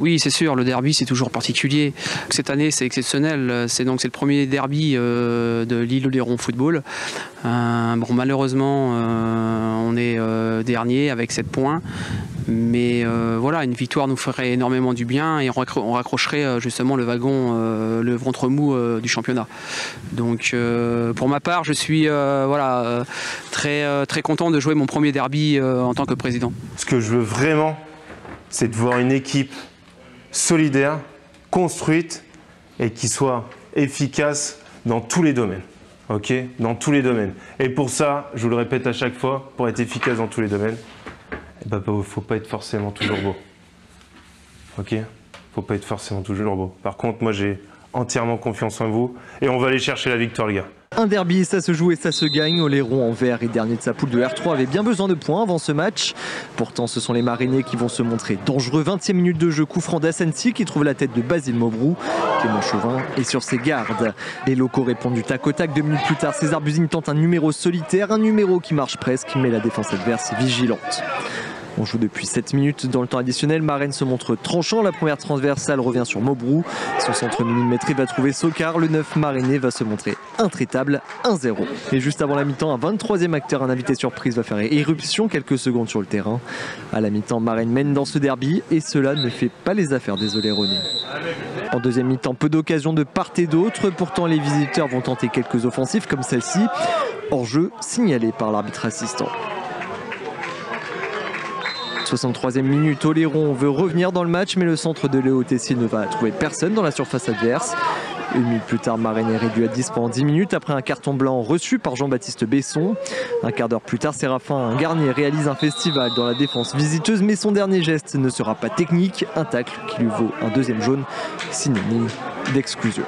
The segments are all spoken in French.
Oui, c'est sûr, le derby c'est toujours particulier. Cette année c'est exceptionnel, c'est le premier derby de l'Île-Oléron Football. Malheureusement on est dernier avec 7 points, mais voilà, une victoire nous ferait énormément du bien et on raccrocherait justement le wagon, le ventre mou du championnat. Donc pour ma part je suis très content de jouer mon premier derby en tant que président. Ce que je veux vraiment, c'est de voir une équipe solidaire, construite et qui soit efficace dans tous les domaines. Ok, dans tous les domaines. Et pour ça, je vous le répète à chaque fois, pour être efficace dans tous les domaines, il ne faut pas être forcément toujours beau. Ok, faut pas être forcément toujours beau. Par contre, moi j'ai entièrement confiance en vous et on va aller chercher la victoire, les gars. Un derby, ça se joue et ça se gagne. Oléron en vert et dernier de sa poule de R3 avait bien besoin de points avant ce match. Pourtant, ce sont les Marinés qui vont se montrer dangereux. 20e minute de jeu, coup franc d'Assensi qui trouve la tête de Basile Maubrou. Clément Chauvin est sur ses gardes. Les locaux répondent du tac au tac. 2 minutes plus tard, César Buzyn tente un numéro solitaire, un numéro qui marche presque, mais la défense adverse est vigilante. On joue depuis 7 minutes dans le temps additionnel. Marraine se montre tranchant. La première transversale revient sur Maubrou. Son centre millimétré va trouver Sokar. Le 9 Marinais va se montrer intraitable, 1-0. Et juste avant la mi-temps, un 23e acteur, un invité surprise, va faire éruption quelques secondes sur le terrain. À la mi-temps, Marraine mène dans ce derby et cela ne fait pas les affaires des Oléronais. En deuxième mi-temps, peu d'occasions de part et d'autre. Pourtant, les visiteurs vont tenter quelques offensives comme celle-ci. Hors-jeu signalé par l'arbitre assistant. 63e minute, Oléron veut revenir dans le match, mais le centre de Léo Tessier ne va trouver personne dans la surface adverse. Une minute plus tard, Marraine est réduit à 10 pendant 10 minutes après un carton blanc reçu par Jean-Baptiste Besson. Un quart d'heure plus tard, Séraphin Garnier réalise un festival dans la défense visiteuse, mais son dernier geste ne sera pas technique. Un tacle qui lui vaut un deuxième jaune, synonyme d'exclusion.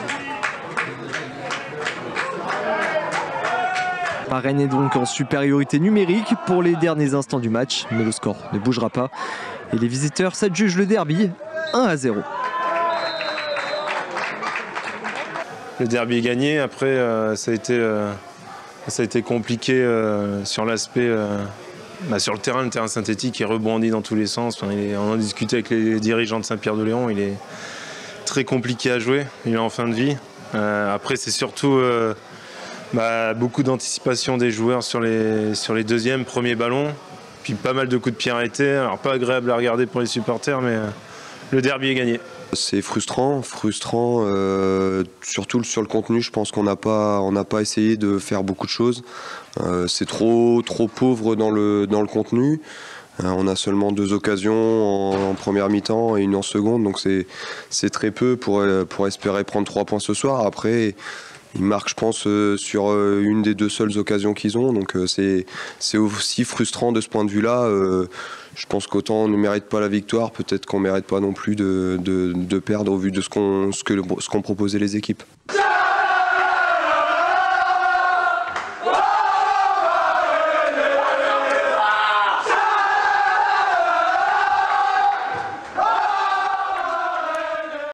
Marraine est donc en supériorité numérique pour les derniers instants du match, mais le score ne bougera pas. Et les visiteurs s'adjugent le derby 1-0. Le derby est gagné, après ça a été compliqué sur l'aspect, sur le terrain synthétique, il rebondit dans tous les sens. On en discutait avec les dirigeants de Saint-Pierre-de-Léon, il est très compliqué à jouer, il est en fin de vie. Après c'est surtout beaucoup d'anticipation des joueurs sur les deuxièmes, premiers ballons, puis pas mal de coups de pied arrêtés. Alors pas agréable à regarder pour les supporters, mais le derby est gagné. C'est frustrant, surtout sur le contenu. Je pense qu'on n'a pas essayé de faire beaucoup de choses. C'est trop pauvre dans le contenu. On a seulement 2 occasions en première mi-temps et 1 en seconde, donc c'est très peu pour espérer prendre 3 points ce soir. Après, ils marquent, je pense, sur une des 2 seules occasions qu'ils ont. Donc c'est aussi frustrant de ce point de vue-là. Je pense qu'autant on ne mérite pas la victoire, peut-être qu'on ne mérite pas non plus de perdre au vu de ce qu'ont proposé les équipes.